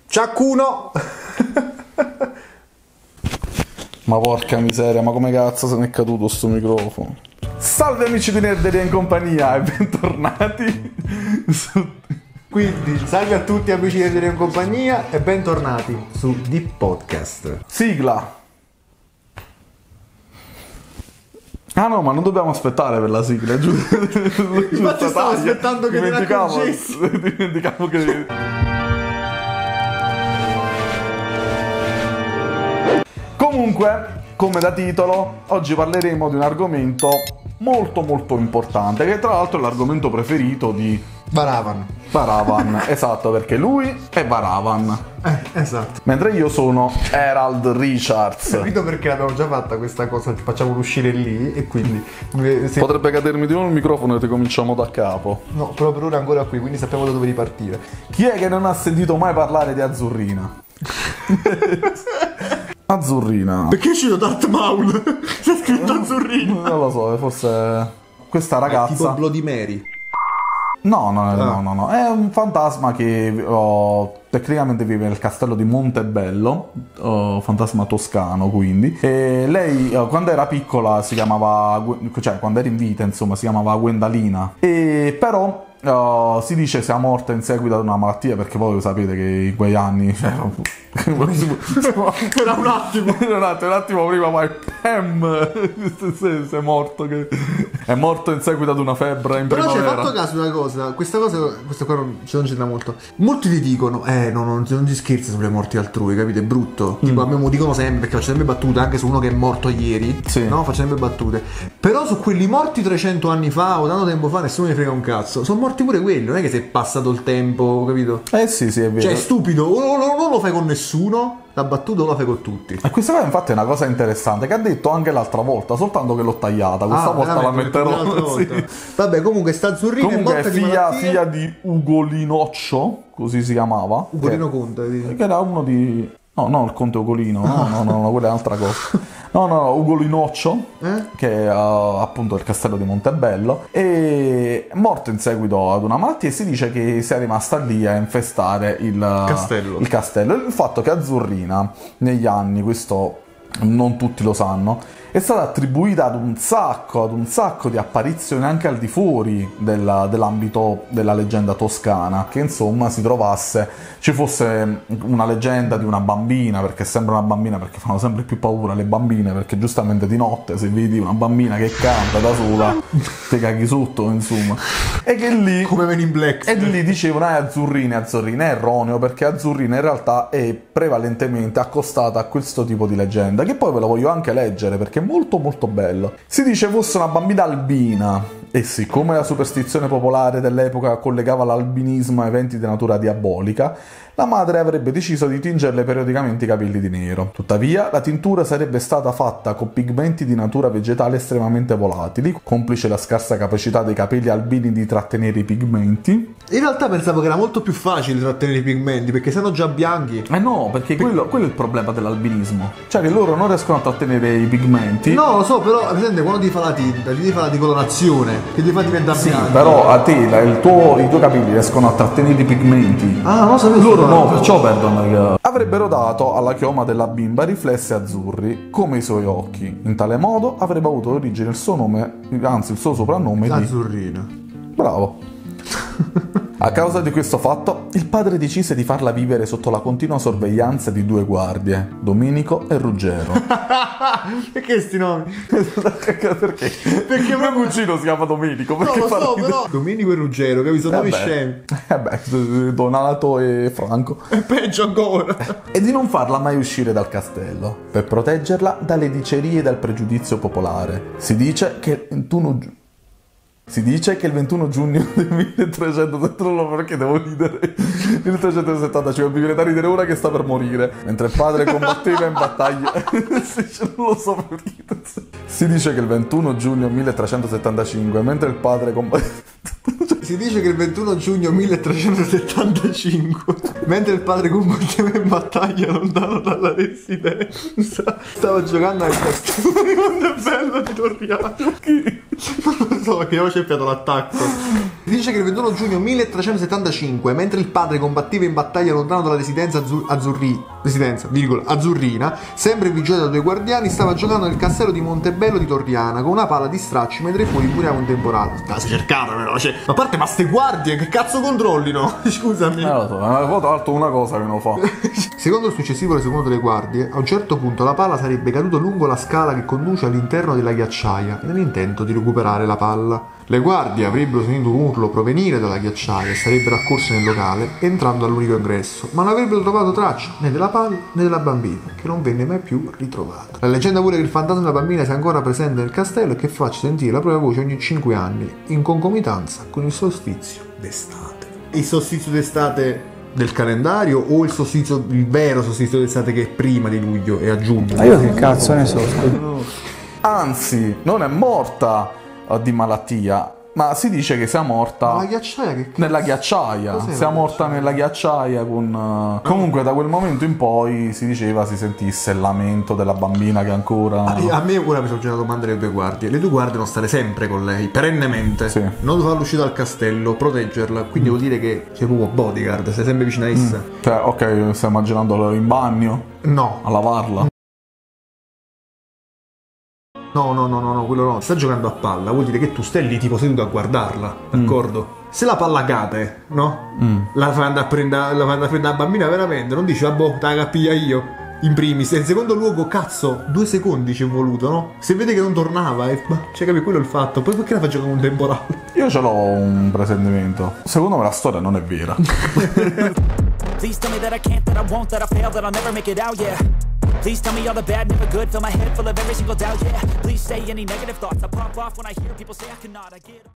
Ciaccuno! Ma porca miseria, ma come cazzo se ne è caduto sto microfono? Salve amici di Nerderia in compagnia e bentornati Quindi, salve a tutti amici di Nerderia in compagnia e bentornati su Deep Podcast. Sigla. Ah no, ma non dobbiamo aspettare per la sigla, giusto? Infatti stavo aspettando che te ne accorgessi. Dimenticavo che... Comunque, come da titolo, oggi parleremo di un argomento molto importante, che tra l'altro è l'argomento preferito di Varavan. Esatto, perché lui è Varavan. Esatto. Mentre io sono Herald Richards. Capito perché l'abbiamo già fatta questa cosa, ti facciamo uscire lì e quindi... Potrebbe cadermi di nuovo il microfono e ricominciamo da capo. No, però per ora è ancora qui, quindi sappiamo da dove ripartire. Chi è che non ha sentito mai parlare di Azzurrina? Azzurrina. Perché c'è Darth Maul? C'è scritto Azzurrina. Non lo so, forse questa ragazza... Tipo Bloody Mary. No, è un fantasma che tecnicamente vive nel castello di Montebello, fantasma toscano quindi, e lei quando era piccola si chiamava, cioè quando era in vita insomma si chiamava Gwendalina, e però si dice sia morta in seguito ad una malattia, perché voi lo sapete che in quegli anni Era un attimo prima poi Pam si è morto, che è morto in seguito ad una febbre in però primavera. ci hai fatto caso di una cosa, questa qua non c'entra molto. Molti ti dicono non si scherza sulle morti altrui, capite? È brutto. Tipo a me lo dicono sempre, perché faccio sempre battute anche su uno che è morto ieri. Sì. No, faccio sempre battute. Però su quelli morti 300 anni fa o tanto tempo fa nessuno ne frega un cazzo. Sono morti pure quelli, non è che si è passato il tempo, capito? Sì, è vero. Cioè è stupido, o non lo fai con nessuno, la battuta o la fai con tutti. E questa qua infatti è una cosa interessante che ha detto anche l'altra volta, soltanto che l'ho tagliata, questa volta la metterò. Sì. Vabbè, comunque sta Azzurrina comunque è morta figlia di Ugolinoccio, così si chiamava. Ugolino Conte. Che era uno di... No, il conte Ugolino, no, quella è un'altra cosa. No, Ugolinoccio, che è appunto il castello di Montebello, è morto in seguito ad una malattia e si dice che sia rimasta lì a infestare il castello. Il fatto che Azzurrina negli anni, questo non tutti lo sanno, è stata attribuita ad un sacco di apparizioni anche al di fuori dell'ambito della leggenda toscana, che insomma ci fosse una leggenda di una bambina, perché sembra una bambina, perché fanno sempre più paura le bambine, perché giustamente di notte se vedi una bambina che canta da sola ti caghi sotto, insomma, e che lì come Men in Black, e lì dicevano Azzurrina è erroneo, perché Azzurrina in realtà è prevalentemente accostata a questo tipo di leggenda, che poi ve la voglio anche leggere perché è molto bello. Si dice fosse una bambina albina, e siccome la superstizione popolare dell'epoca collegava l'albinismo a eventi di natura diabolica, la madre avrebbe deciso di tingerle periodicamente i capelli di nero. Tuttavia, la tintura sarebbe stata fatta con pigmenti di natura vegetale estremamente volatili, complice la scarsa capacità dei capelli albini di trattenere i pigmenti. In realtà pensavo che era molto più facile trattenere i pigmenti, perché sono già bianchi. No, perché quello è il problema dell'albinismo. Cioè che loro non riescono a trattenere i pigmenti. No, lo so, però presente quando ti fa la tinta, ti fa la decolorazione, che ti fa diventare bianco. Però a te i tuoi capelli riescono a trattenere i pigmenti. Ah, non lo sapevo. Loro no, perciò perdono. Avrebbero dato alla chioma della bimba riflessi azzurri come i suoi occhi. In tale modo avrebbe avuto origine il suo nome, anzi il suo soprannome di Azzurrina. Bravo. A causa di questo fatto, il padre decise di farla vivere sotto la continua sorveglianza di 2 guardie, Domenico e Ruggero. Perché sti nomi? Perché? Perché mio cugino si chiama Domenico. No, lo so, però Domenico e Ruggero, che sono nomi scemi. Donato e Franco. È peggio ancora. E di non farla mai uscire dal castello, per proteggerla dalle dicerie e dal pregiudizio popolare. Si dice che il 21 giugno del 1371, perché devo ridere, 1375, mi viene da ridere ora che sta per morire, mentre il padre combatteva in battaglia. Non lo so perché. Si dice che il 21 giugno 1375, mentre il padre Si dice che il 21 giugno 1375, mentre il padre combatteva in battaglia lontano dalla residenza, stava giocando al castello di Montebello di Torriano. Non lo so, che io ho cercato l'attacco. Dice che il 21 giugno 1375, mentre il padre combatteva in battaglia lontano dalla residenza azzurrina, sempre vigilato da due guardiani, stava giocando nel castello di Montebello di Torriana con una pala di stracci mentre fuori furiava un temporale. Ma sei cercato però, cioè, a parte ma ste guardie che cazzo controllino? Scusami. Lo so, ho fatto una cosa che non fa. Secondo il successivo resoconto delle guardie, a un certo punto la palla sarebbe caduta lungo la scala che conduce all'interno della ghiacciaia nell'intento di recuperare la palla. Le guardie avrebbero sentito un urlo provenire dalla ghiacciaia e sarebbero accorse nel locale, entrando all'unico ingresso, ma non avrebbero trovato traccia né della palla né della bambina, che non venne mai più ritrovata. La leggenda vuole che il fantasma della bambina sia ancora presente nel castello e che faccia sentire la propria voce ogni 5 anni, in concomitanza con il solstizio d'estate. Il solstizio d'estate del calendario o il vero solstizio d'estate che è prima di luglio e a giugno? Ma io che cazzo ne so? Anzi, non è morta di malattia, ma si dice che sia morta La ghiacciaia che cazzo? nella ghiacciaia. Cos'è Sia la morta nella ghiacciaia con... Comunque da quel momento in poi si diceva si sentisse il lamento della bambina che ancora... A me ora mi sono una domanda delle due guardie. Le due guardie devono stare sempre con lei, perennemente. Sì. Non farla uscire dal castello, proteggerla. Quindi vuol dire che sei proprio bodyguard, sei sempre vicino a essa. Cioè, ok, stai immaginando in bagno No. a lavarla. No, quello no. Sta giocando a palla, vuol dire che tu stai lì tipo seduto a guardarla, d'accordo? Se la palla cade, no? La fai andare a prendere la bambina veramente, non dici, vabbè, te la cappia io. In primis, e in secondo luogo, cazzo, 2 secondi ci è voluto, no? Se vede che non tornava, cioè capi, quello è il fatto. Poi perché la fa giocare con un temporale? Io ce l'ho un presentimento. Secondo me la storia non è vera. Please tell me that I can't, that I won't, that I fail, that I'll never make it out, yeah. Please tell me all the bad, never good, fill my head full of every single doubt, yeah. Please say any negative thoughts, I pop off when I hear people say I cannot, I get